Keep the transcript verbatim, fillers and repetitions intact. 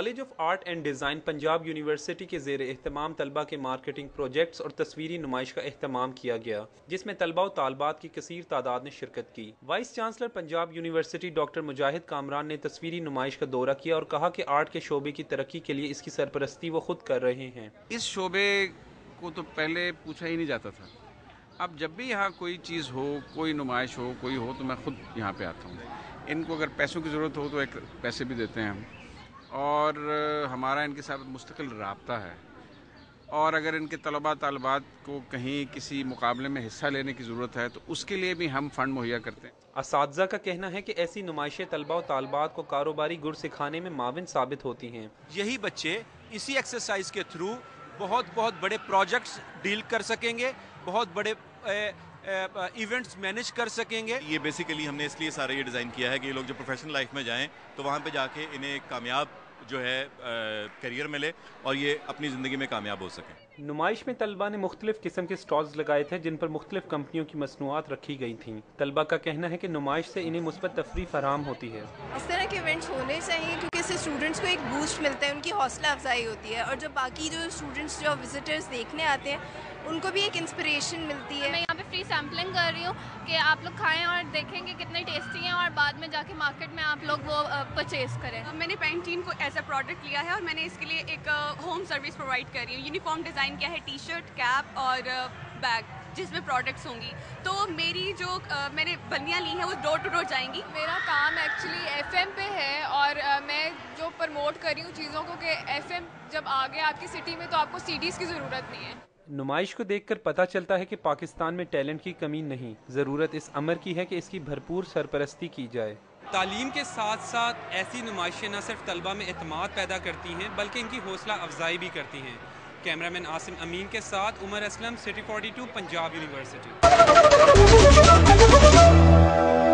College of art and design Punjab university کے زیر اہتمام طلبہ کے مارکیٹنگ پروجیکٹس اور تصویری نمائش کا اہتمام کیا گیا، جس میں طلبہ و طالبات کی کثیر تعداد نے شرکت کی۔ Vice chancellor Punjab university doctor Mujahid Kamran نے تصویری نمائش کا دورہ کیا اور کہا کہ آرٹ کے شعبے کی ترقی کے لیے اس کی سرپرستی وہ خود کر رہے ہیں۔ اس شعبے کو تو پہلے پوچھا ہی نہیں جاتا تھا، اب جب بھی یہاں کوئی چیز ہو، کوئی نمائش ہو، کوئی ہو تو میں خود یہاں پہ آتا ہوں۔ ان کو اگر پیسوں کی ضرورت ہو تو ایک پیسے بھی دیتے ہیں ہم، اور ہمارا ان کے ساتھ مستقل رابطہ ہے، اور اگر ان کے طلباء طالبات کو کہیں کسی مقابلے میں حصہ لینے کی ضرورت ہے تو اس کے لیے بھی ہم فنڈ مہیا کرتے ہیں۔ اساتذہ کا کہنا ہے کہ ایسی نمائشیں طلباء و طالبات کو کاروباری گر سکھانے میں معاون ثابت ہوتی ہیں۔ یہی بچے اسی ایکسرسائز کے تھرو بہت بہت بڑے پروجیکٹس ڈیل کر سکیں گے، بہت بڑے ایونٹس مینیج کر سکیں گے۔ یہ بیسیکلی ہم نے اس لیے سارا یہ ڈیزائن کیا ہے کہ یہ لوگ جو پروفیشنل لائف میں جائیں تو وہاں پہ جا کے انہیں ایک کامیاب جو ہے کیریئر ملے اور یہ اپنی زندگی میں کامیاب ہو سکیں۔ نمائش میں طلبہ نے مختلف قسم کے سٹالز لگائے تھے جن پر مختلف کمپنیوں کی مصنوعات رکھی گئی تھیں۔ طلبہ کا کہنا ہے کہ نمائش سے انہیں مثبت تفریح فراہم ہوتی ہے۔ اس طرح کے ایونٹس ہونے چاہیے کیونکہ اس سے اسٹوڈنٹس کو ایک بوسٹ ملتا ہے، ان کی حوصلہ افزائی ہوتی ہے، اور جو باقی جو اسٹوڈنٹس جو وزٹرز دیکھنے آتے ہیں ان کو بھی ایک انسپریشن ملتی ہے۔ میں یہاں پہ فری سیمپلنگ کر رہی ہوں کہ آپ لوگ کھائیں اور دیکھیں کہ کتنے ٹیسٹی ہیں، اور بعد میں جا کے مارکیٹ میں آپ لوگ وہ پرچیز کریں۔ میں نے پینٹین کو ایز اے پروڈکٹ لیا ہے اور میں نے اس کے لیے ایک ہوم سروس پرووائڈ کر رہی ہوں۔ یونیفارم ڈیزائن کیا ہے، ٹی شرٹ، کیپ اور بیگ جس میں پروڈکٹس ہوں گی، تو میری جو میں نے بندیاں لی ہیں وہ ڈور ٹو ڈور جائیں گی۔ میرا کام ایکچولی ایف ایم پہ ہے، اور میں جو پروموٹ کر رہی ہوں چیزوں کو کہ ایف ایم جب آ گیا آپ کی سٹی میں تو آپ کو سی ڈیز کی ضرورت نہیں ہے۔ نمائش کو دیکھ کر پتہ چلتا ہے کہ پاکستان میں ٹیلنٹ کی کمی نہیں، ضرورت اس امر کی ہے کہ اس کی بھرپور سرپرستی کی جائے۔ تعلیم کے ساتھ ساتھ ایسی نمائشیں نہ صرف طلبہ میں اعتماد پیدا کرتی ہیں بلکہ ان کی حوصلہ افزائی بھی کرتی ہیں۔ کیمرامین عاصم امین کے ساتھ Umar Aslam, city forty two, Punjab university.